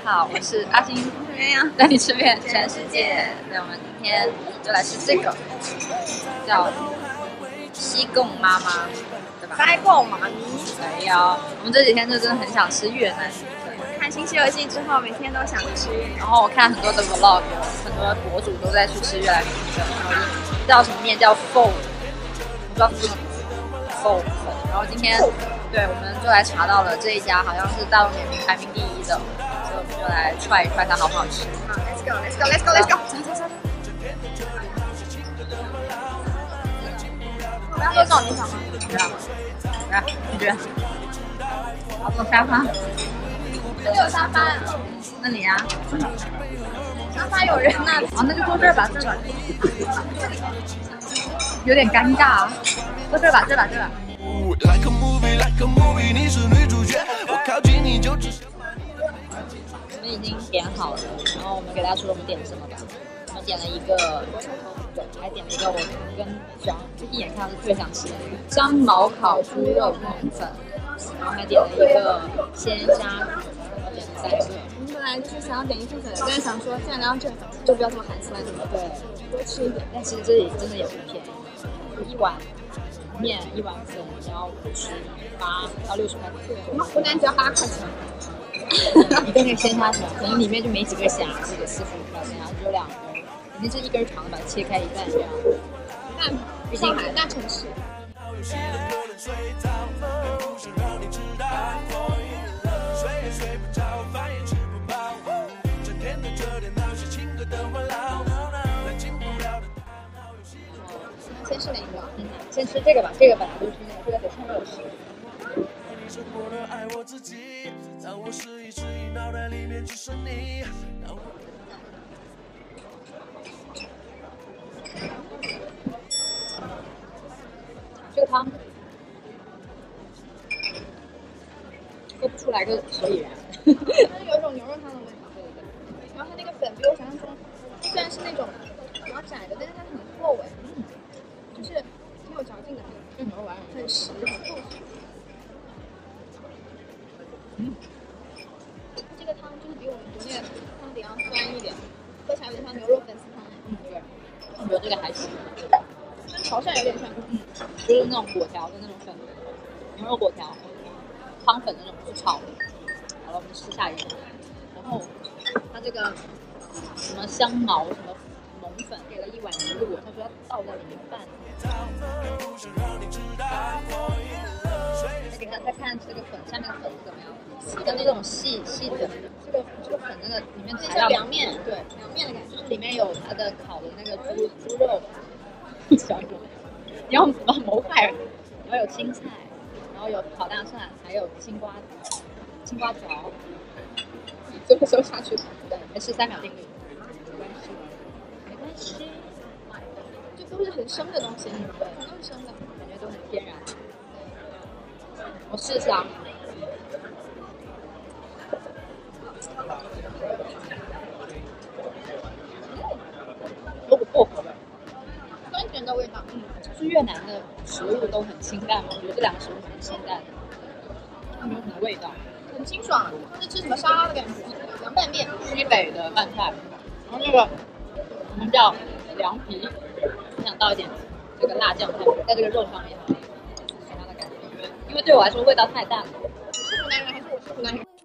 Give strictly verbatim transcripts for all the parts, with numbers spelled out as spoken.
好，我是阿星，带你吃遍全世界。对，我们今天就来吃这个，叫西贡妈妈，对吧？ 西贡妈咪。 没有，我们这几天就真的很想吃越南米粉。 看《新西游记》之后，每天都想吃。 然后我看很多的 vlog， 有很多博主都在去吃越南米粉，然后叫什么面叫 pho， 我不知道是什么名字 pho 粉。然后今天。对，我们就来查到了这一家，好像是大众点评排名第一的，所以我们就来 try 一 try 它好不好吃。 好 ，Let's go，Let's go，Let's go，Let's go。走走走。我要喝这种你想吗？ 不要，不要，你觉得？我要坐沙发。 这里有沙发。 那你呀？ 沙发有人那。 啊，那就坐这儿吧，这儿。有点尴尬啊，坐这儿吧，这儿吧，这儿吧。 Like a movie, like a movie， 你是女主角，我靠近你就只想。 我们已经点好了，然后我们给大家说我们点什么吧。我们点了一个，对，还点了一个我跟小就一眼看到是最想吃的香茅烤猪肉浓粉，然后还点了一个鲜虾，点了三个。 我们本来就是想要点一份粉，但是想说既然来到这，就不要这么寒酸， 对， 多吃一点。 但其实这里真的也不便宜，一碗。面一碗粉你要十八到六十块钱， 我们湖南只要八块钱。 一个那个鲜虾条，可能里面就没几个虾，或者四十五条鲜虾只有两根，肯定是一根长的，把它切开一半这样。 但毕竟还大城市。先吃哪一个？ 嗯，先吃这个吧，这个本来就是那个，这个得趁热吃。这个汤喝不出来个所以然。 它有一种牛肉汤的味道。对对对。然后它那个粉比我想象中，虽然是那种比较窄的，但是它很厚哎。就是挺有嚼劲的， 这牛肉丸很实很厚实。 嗯， 这个汤就是比我们国内的汤底要酸一点，喝起来有点像牛肉粉丝汤。 嗯，对，我觉得这个还行， 跟潮汕有点像。 嗯，就是那种果条的那种粉，牛肉果条，汤粉那种不是炒的。好了，我们吃下一个，然后它这个什么香茅什么浓粉给了一碗一路，他说要倒在里面拌。再给他再看这个粉下面的粉是怎么样的，细的那种细细的，这个这个粉真的里面材料凉面，对凉面的感觉， 就是里面有它的烤的那个猪猪肉，小猪，你要怎么谋害人？然后有青菜，然后有烤大蒜，还有青瓜青瓜条， 这个时候下去， 对，没事三秒定律，没关系，没关系。 这都是很生的东西，对，全都是生的， 感觉都很天然。我试试啊，有股薄荷味， 酸甜的味道。 嗯，就是越南的食物都很清淡嘛，我觉得这两个食物很清淡的，没有什么味道， 很清爽，是吃什么沙拉的感觉？凉拌面， 西北的拌菜。然后这个我们叫凉皮，我想倒一点这个辣酱在这个肉上面，什么样的感觉？因为对我来说味道太淡了。 你是湖南人还是我是湖南人？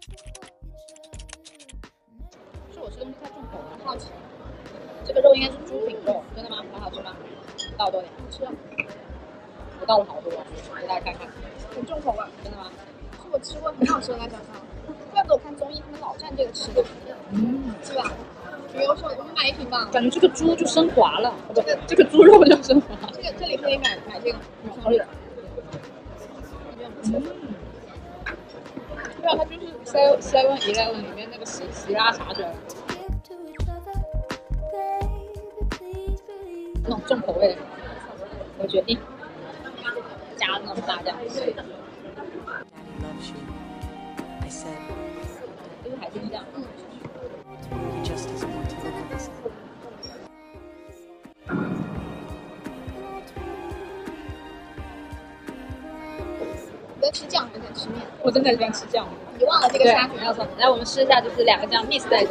是我吃东西太重口了， 好奇。 这个肉应该是猪饼肉，真的吗？很好吃吗？倒多点， 吃了。 我倒了好多，给大家看看。 很重口味， 真的吗？ 是我吃过很好吃的辣椒汤，怪不得我看综艺他们老蘸这个吃的， 嗯， 是吧？挺优秀的，我们买一瓶吧。 感觉这个猪就升华了，这个这个猪肉就升华。 这个这里可以买买这个， 可以。 嗯， 对啊，它就是 seven seven eleven 里面那个喜喜拉茶卷，那种重口味的，我决定加那种辣酱。就是海鲜酱。嗯。 你在吃酱还是在吃面？ 我真的在吃酱。 遗忘了这个对， 虾卷。 没有错。来，我们试一下，就是两个这样 mix 在一起，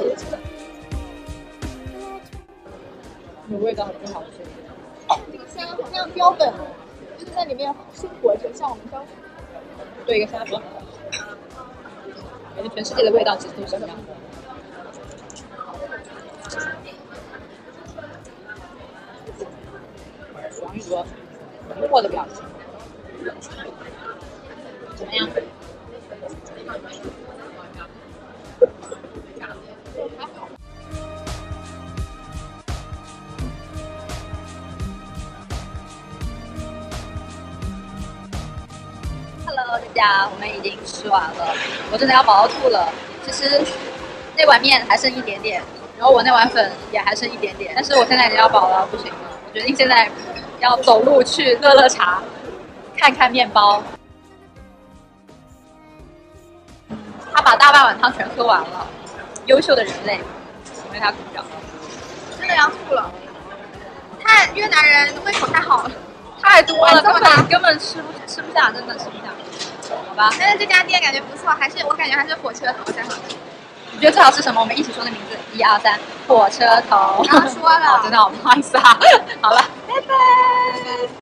有味道很好吃。 这个虾好像标本就是在里面生活着，像我们当时对一个虾比较好，感觉全世界的味道其实都是一样的。王一博疑惑的表情，怎么样？ Hello， 大家，我们已经吃完了，我真的要饱到吐了。其实那碗面还剩一点点，然后我那碗粉也还剩一点点，但是我现在已经要饱了，不行了。我决定现在要走路去乐乐茶看看面包。他把大半碗汤全喝完了，优秀的人类，请为他鼓掌。 真的要吐了。太越南人胃口太好了， 太多了， 这么大根本根本吃不吃不下，真的吃不下。好吧， 但是这家店感觉不错，还是我感觉还是火车头才好吃。 你觉得最好吃什么？我们一起说的名字，一二三，火车头。 刚刚说了哦真的好不好意思啊。好了，拜拜。